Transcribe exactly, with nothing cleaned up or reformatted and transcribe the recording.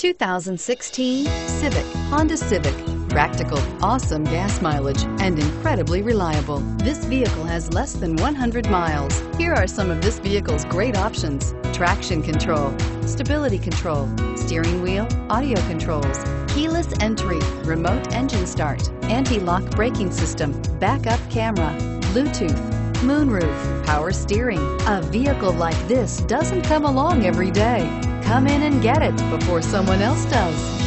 two thousand sixteen Civic, Honda Civic. Practical, awesome gas mileage, and incredibly reliable. This vehicle has less than one hundred miles. Here are some of this vehicle's great options: traction control, stability control, steering wheel audio controls, keyless entry, remote engine start, anti-lock braking system, backup camera, Bluetooth, moonroof, power steering. A vehicle like this doesn't come along every day. Come in and get it before someone else does.